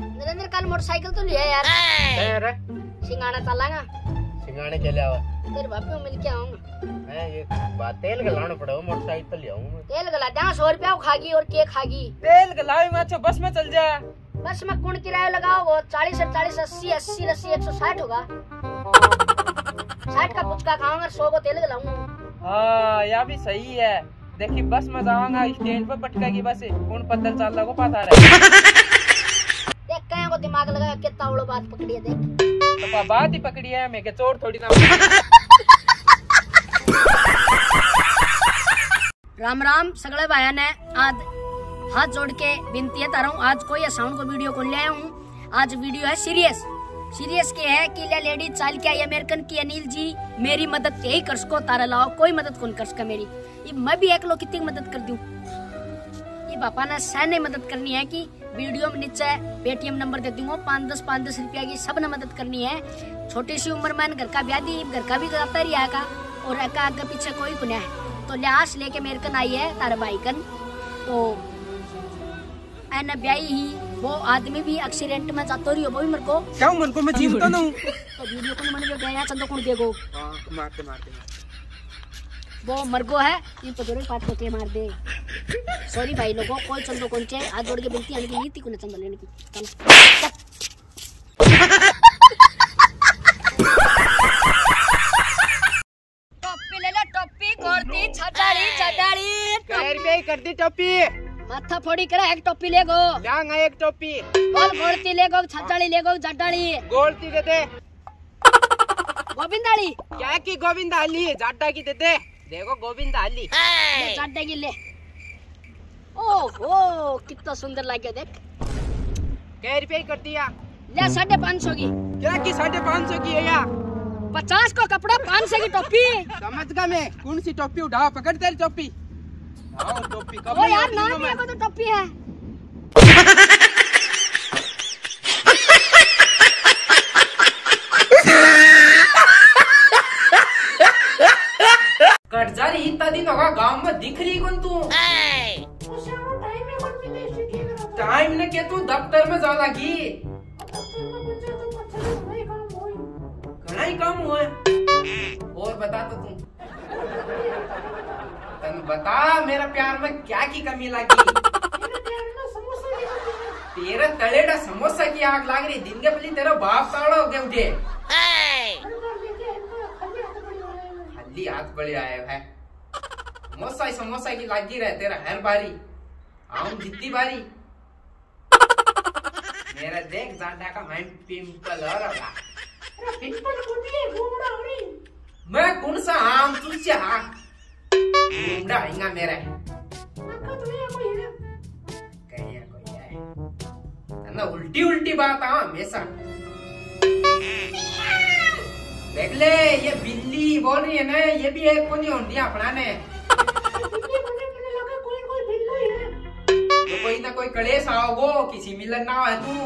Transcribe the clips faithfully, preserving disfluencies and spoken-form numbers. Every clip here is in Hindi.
नरेंद्र कल मोटरसाइकिल तो लिया यार। यार सिंगाड़ा चलांगा। सिंगाड़े के लिए आवा तेरे बाप को मिल के आऊंगा। मैं ये बात तेल गलाना पड़ेगा मोटरसाइकिल ले आऊंगा। तेल गला जहाँ सौ रुपया खागी और केक खागी। तेल गलावे में अच्छा बस में चल जा। बस में कौन किराया लगाओ वो चालीस चालीस अस्सी अस्सी अस्सी एक सौ साठ होगा। साठ का पुचका खाऊंगा सौ को तेल गलाऊंगा। हाँ यह भी सही है। देखी बस में जाऊंगा स्टैंड पर पटकेगी बस कौन पत्थर चाल लगो पता रहे। देख कहीं को दिमाग लगा कितना बड़ो बात पकड़ी है देख। तो बात ही पकड़ी है मैं के चोर थोड़ी ना। राम राम सगले भाया ने आज हाथ जोड़ के विनती है तारा हूँ। आज कोई साउंड को वीडियो को ले आया हूँ। आज वीडियो है सीरियस सीरियस के है कि ले लेडी चाल के आई अमेरिकन की अनिल जी मेरी मदद यही कर सको तारा लाओ कोई मदद कौन कर सका मेरी। ये मैं भी एक लोग कितनी मदद कर दूं। ये पापा ने सहने मदद करनी है कि वीडियो में नीचे पेटीएम नंबर दे दूंगा पाँच दस पाँच दस रुपया की सब ने मदद करनी है। छोटी सी उम्र में घर का ब्याह दी घर का भी जाता रही आगा और आगे पीछे कोई कुने है तो लिहाज लेके अमेरिकन आई है तारा भाई कन तो एन ब्याई ही वो आदमी भी एक्सीडेंट में जातो रही हो वो भी मेरे को क्या मन को मैं जीवता ना हूँ। तो वीडियो को मन के गया चंदो कौन देगो मारते मारते मारते वो मरगो है ये तो जरूर पाट के मार दे। सॉरी भाई लोगों कोई चंदो कौन चे हाथ जोड़ के बिनती है कि नीति को न चंदो लेने की चल टोपी ले ले टोपी गोरती छटाड़ी छटाड़ी कैर पे कर दी टोपी माथा फोड़ी करे एक टोपी ले गो लांगा एक टोपी गोल गोलती ले गो छटाड़ी ले गो जटाड़ी गोलती दे दे गोविंदाड़ी क्या की गोविंदाली जाटा की दे दे देखो गोविंदाली ले जाटा की ले ओहो कितना सुंदर लगे देख। कै रुपये कर दिया ले साढ़े पाँच सौ की क्या की साढ़े पाँच सौ की है या पचास को कपड़ा पाँच सौ की टोपी समझ गया मैं कौन सी टोपी उठाओ पकड़ तेरी टोपी आओ टोपी कब ओ यार ना मेरे को तो टोपी है। कर्जारी इतना दिन होगा गांव में दिख रही कौन तू टाइम ने के तू दफ्तर में जा लगी घना ही काम हुआ और बता तो तू तन बता मेरा प्यार में क्या की कमी लगी। तेरा तलेड़ा समोसा की आग लाग रही दिन के पहले तेरा बाप ताड़ा हो गया उठे खाली हाथ बड़े आए है समोसा ही समोसा की लागी रहे तेरा हर बारी आऊं जितनी बारी मेरा देख जाटा का मैं पिंपल हो रहा पिंपल मैं कौन सा आम तुझसे हाँ मुंडा हिंगा मेरा कहिया कोई है ना उल्टी उल्टी बात हाँ हमेशा देख ले ये बिल्ली बोल रही है ना ये भी एक को नहीं होती अपना ने तो कोई ना कोई कलेश आओगो किसी मिलन ना है तू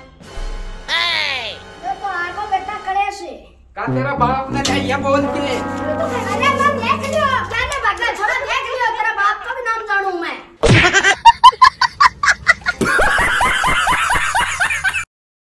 तो आगो बेटा कलेश का तेरा बाप ने क्या बोल के अरे मैं देख लियो क्या ने बगला छोड़ा देख लियो तेरा बाप का भी नाम जानू मैं।